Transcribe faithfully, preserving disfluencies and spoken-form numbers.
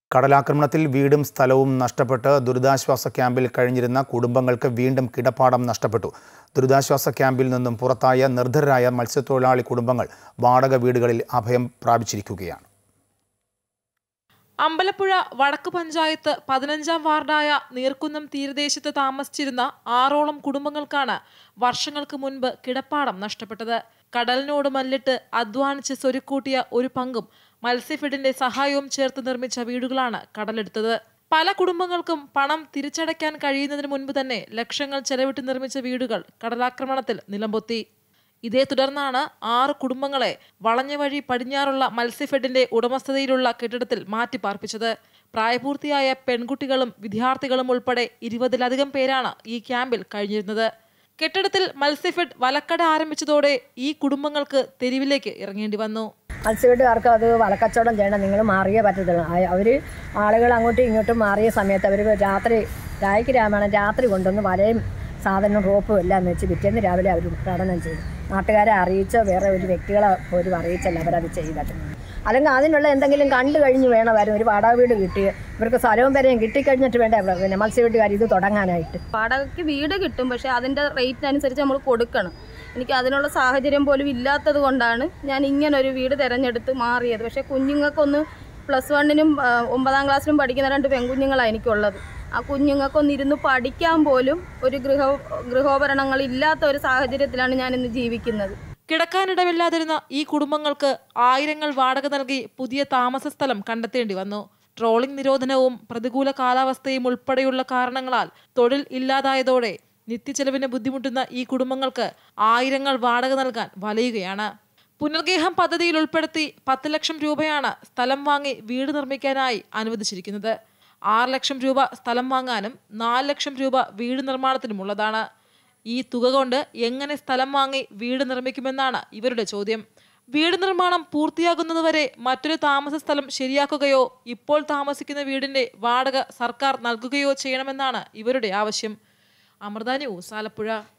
കടലാക്രമണത്തിൽ വീടും സ്ഥലവും നഷ്ടപ്പെട്ട് ദുരിതാശ്വാസ ക്യാമ്പിൽ കഴിഞ്ഞിരുന്ന കുടുംബങ്ങൾക്ക് വീണ്ടും കിടപ്പാടം നഷ്ടപ്പെട്ടു. ദുരിതാശ്വാസ ക്യാമ്പിൽ നിന്നും പുറത്തായ നിർധരരായ മത്സ്യത്തൊഴിലാളി കുടുംബങ്ങൾ വാടക വീടുകളിൽ അഭയം പ്രാപിച്ചിരിക്കുകയാണ്. അമ്പലപ്പുഴ വടക്ക് പഞ്ചായത്ത് പതിനഞ്ചാം വാർഡായ നീർക്കുന്നം തീരദേശത്ത് താമസിച്ചിരുന്ന ആറോളം കുടുംബങ്ങൾക്കാണ് വർഷങ്ങൾക്ക് മുൻപ് കിടപ്പാടം നഷ്ടപ്പെട്ടത്. കടലിനോട് മല്ലിട്ട് അധ്വാനിച്ച് സ്വരുക്കൂട്ടിയ ഒരു പങ്കും മത്സ്യഫെഡിന്റെ സഹായവും ചേർത്ത് നിർമ്മിച്ച വീടുകളാണ് കടലെടുത്തത്. പല കുടുംബങ്ങൾക്കും പണം തിരിച്ചടയ്ക്കാൻ കഴിയുന്നതിന് മുൻപ് തന്നെ ലക്ഷങ്ങൾ ചെലവിട്ട് നിർമ്മിച്ച വീടുകൾ കടലാക്രമണത്തിൽ നിലംപൊത്തി. ഇതേ തുടർന്നാണ് ആറ് കുടുംബങ്ങളെ വളഞ്ഞവഴി പടിഞ്ഞാറുള്ള മത്സ്യഫെഡിന്റെ ഉടമസ്ഥതയിലുള്ള കെട്ടിടത്തിൽ മാറ്റിപ്പാർപ്പിച്ചത്. പ്രായപൂർത്തിയായ പെൺകുട്ടികളും വിദ്യാർത്ഥികളും ഉൾപ്പെടെ ഇരുപതിലധികം പേരാണ് ഈ ക്യാമ്പിൽ കഴിഞ്ഞിരുന്നത്. കെട്ടിടത്തിൽ മത്സ്യഫെഡ് വലക്കട ആരംഭിച്ചതോടെ ഈ കുടുംബങ്ങൾക്ക് തെരുവിലേക്ക് ഇറങ്ങേണ്ടി വന്നു. മത്സ്യഫെഡുകാർക്ക് അത് വലക്കച്ചവടം ചെയ്യണം, നിങ്ങൾ മാറിയേ പറ്റത്തുള്ളൂ. അവർ ആളുകൾ അങ്ങോട്ടും ഇങ്ങോട്ടും മാറിയ സമയത്ത് അവർ രാത്രി രായ്ക്ക് രാമായണം രാത്രി കൊണ്ടുവന്ന് വലയും സാധനം റോപ്പും എല്ലാം വെച്ച് പിറ്റേന്ന് രാവിലെ അവർ ഉദ്ഘാടനം ചെയ്തു. നാട്ടുകാരെ അറിയിച്ചോ വേറെ ഒരു വ്യക്തികളെ പോലും അറിയിച്ചല്ല അവരത് ചെയ്തത്. അല്ലെങ്കിൽ അതിനുള്ള എന്തെങ്കിലും കണ്ടു കഴിഞ്ഞ് വേണം വരും. ഒരു വാടക വീട് കിട്ടി ഇവർക്ക് സ്ഥലവും വരെയും കിട്ടിക്കഴിഞ്ഞിട്ട് വേണ്ട പിന്നെ മത്സ്യഫെഡുകാർ ഇത് തുടങ്ങാനായിട്ട്. വാടകയ്ക്ക് വീട് കിട്ടും, പക്ഷേ അതിൻ്റെ റേറ്റിനനുസരിച്ച് നമ്മൾ കൊടുക്കണം. എനിക്ക് അതിനുള്ള സാഹചര്യം പോലും ഇല്ലാത്തത് കൊണ്ടാണ് ഞാൻ ഇങ്ങനൊരു വീട് തിരഞ്ഞെടുത്ത് മാറിയത്. പക്ഷേ കുഞ്ഞുങ്ങൾക്കൊന്ന് പ്ലസ് വണ്ണിനും ഒമ്പതാം ക്ലാസ്സിലും പഠിക്കുന്ന രണ്ട് പെൺകുഞ്ഞുങ്ങളാണ് എനിക്കുള്ളത്. ആ കുഞ്ഞുങ്ങൾക്കൊന്ന് ഇരുന്ന് പഠിക്കാൻ പോലും ഒരു ഗൃഹ ഗൃഹോപകരണങ്ങൾ ഇല്ലാത്ത ഒരു സാഹചര്യത്തിലാണ് ഞാൻ ഇന്ന് ജീവിക്കുന്നത്. കിടക്കാനിടമില്ലാതിരുന്ന ഈ കുടുംബങ്ങൾക്ക് ആയിരങ്ങൾ വാടക നൽകി പുതിയ താമസ സ്ഥലം കണ്ടെത്തേണ്ടി വന്നു. ട്രോളിംഗ് നിരോധനവും പ്രതികൂല കാലാവസ്ഥയും ഉൾപ്പെടെയുള്ള കാരണങ്ങളാൽ തൊഴിൽ ഇല്ലാതായതോടെ നിത്യച്ചെലവിന് ബുദ്ധിമുട്ടുന്ന ഈ കുടുംബങ്ങൾക്ക് ആയിരങ്ങൾ വാടക നൽകാൻ വലയുകയാണ്. പുനർഗേഹം പദ്ധതിയിൽ ഉൾപ്പെടുത്തി പത്ത് ലക്ഷം രൂപയാണ് സ്ഥലം വാങ്ങി വീട് നിർമ്മിക്കാനായി അനുവദിച്ചിരിക്കുന്നത്. ആറ് ലക്ഷം രൂപ സ്ഥലം വാങ്ങാനും നാല് ലക്ഷം രൂപ വീട് നിർമ്മാണത്തിനുമുള്ളതാണ്. ഈ തുക കൊണ്ട് എങ്ങനെ സ്ഥലം വാങ്ങി വീട് നിർമ്മിക്കുമെന്നാണ് ഇവരുടെ ചോദ്യം. വീട് നിർമ്മാണം പൂർത്തിയാകുന്നതുവരെ മറ്റൊരു താമസ സ്ഥലം ശരിയാക്കുകയോ ഇപ്പോൾ താമസിക്കുന്ന വീടിന്റെ വാടക സർക്കാർ നൽകുകയോ ചെയ്യണമെന്നാണ് ഇവരുടെ ആവശ്യം. അമൃത ന്യൂസ് ആലപ്പുഴ.